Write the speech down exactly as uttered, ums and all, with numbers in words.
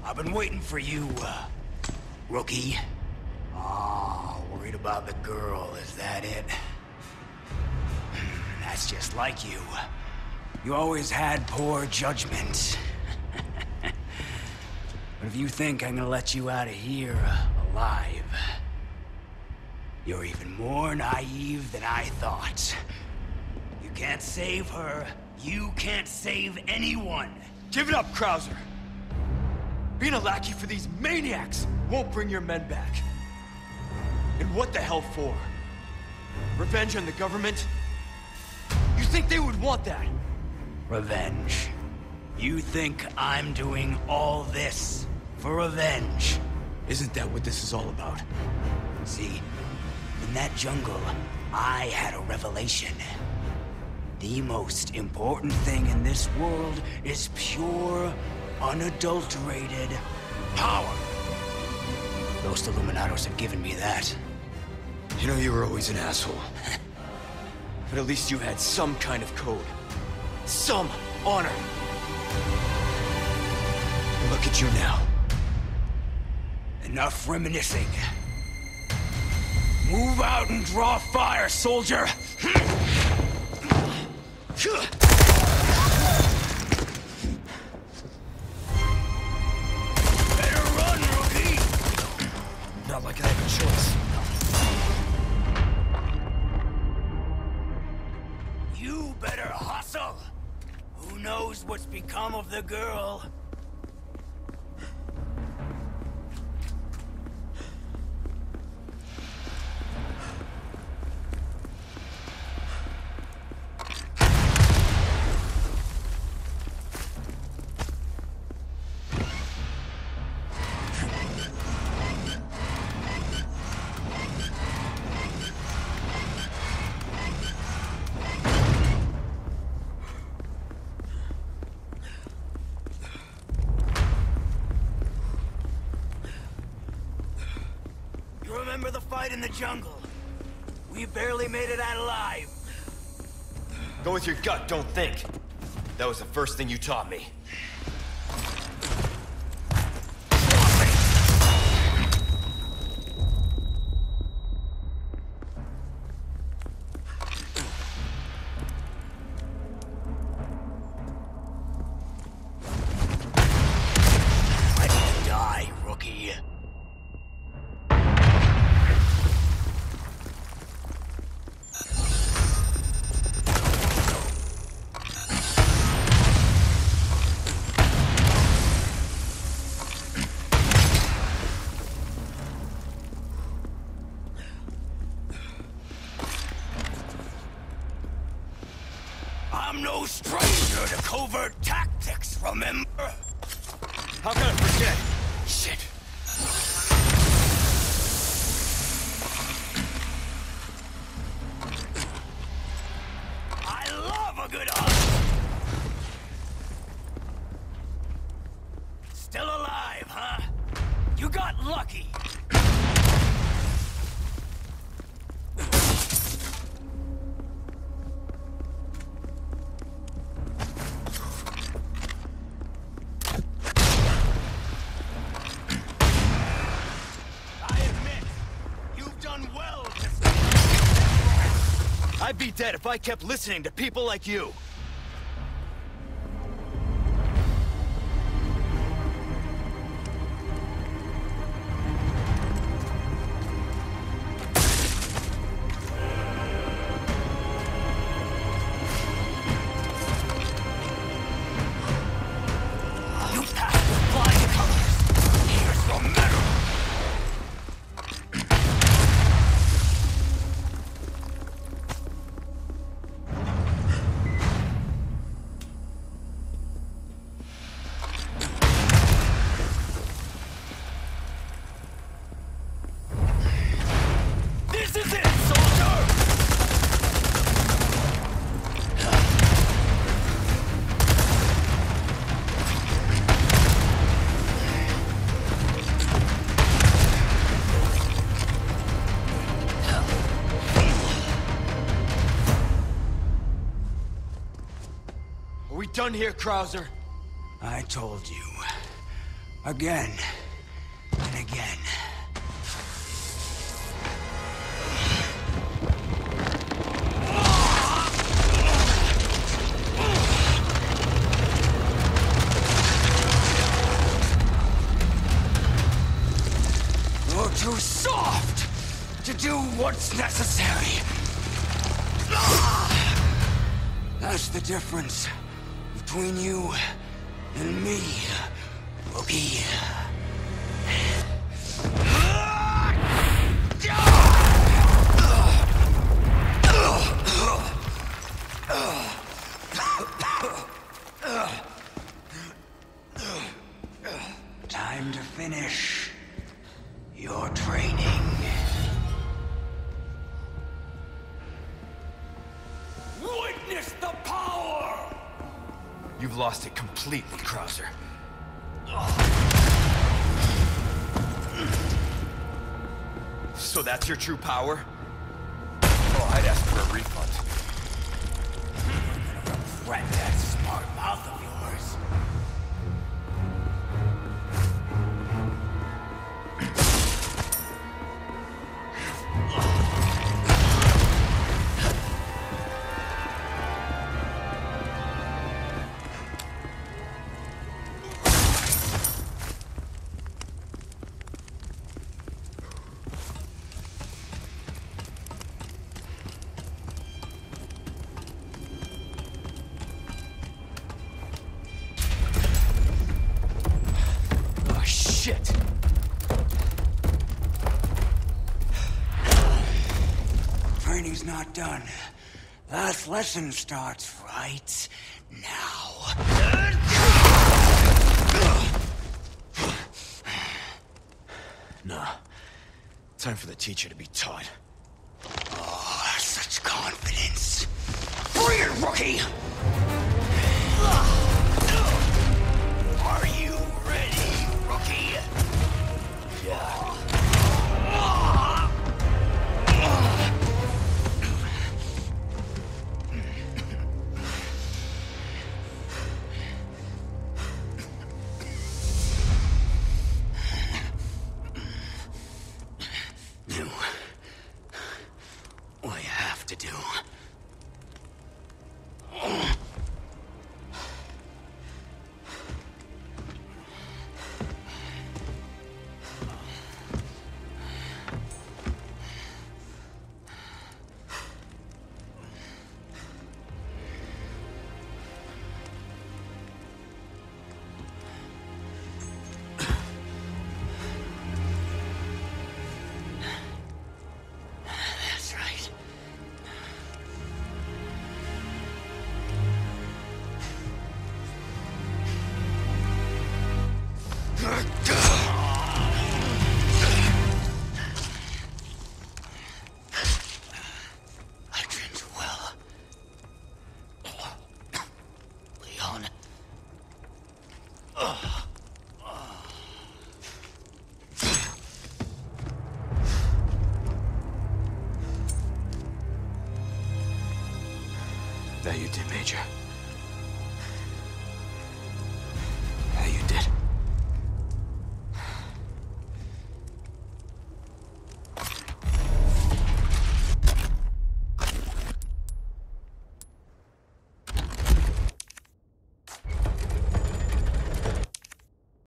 I've been waiting for you, uh, rookie. Oh, worried about the girl, is that it? That's just like you. You always had poor judgment. But if you think I'm gonna let you out of here alive, you're even more naive than I thought. You can't save her. You can't save anyone. Give it up, Krauser. Being a lackey for these maniacs won't bring your men back. And what the hell for? Revenge on the government? You think they would want that? Revenge. You think I'm doing all this for revenge? Isn't that what this is all about? See, in that jungle, I had a revelation. The most important thing in this world is pure, unadulterated power. Those Illuminados have given me that. You know, you were always an asshole. But at least you had some kind of code. Some honor. Look at you now. Enough reminiscing. Move out and draw fire, soldier! Better run, rookie! Not like I have a choice. You better hustle! Who knows what's become of the girl? Remember the fight in the jungle? We barely made it out alive. Go with your gut, don't think. That was the first thing you taught me. Let me die, rookie. I'm no stranger to covert tactics, remember? How can I forget? Shit. I love a good hug. Still alive, huh? You got lucky. I'd be dead if I kept listening to people like you. You passed with flying colors. Here's your medal. This is it, soldier! Are we done here, Krauser? I told you. Again. And again. You're too soft to do what's necessary. That's the difference between you and me, rookie. Time to finish your training. Witness the power! You've lost it completely, Krauser. So that's your true power? Oh, I'd ask for a refund. Regret that smart mouth of yours. Shit! Training's not done. Last lesson starts right now. Nah. Time for the teacher to be taught. Oh, such confidence. Bring it, rookie! Are you ready, rookie? Yeah. Do what you have to do. That's right. I trained you well. Leon. That you did, Major.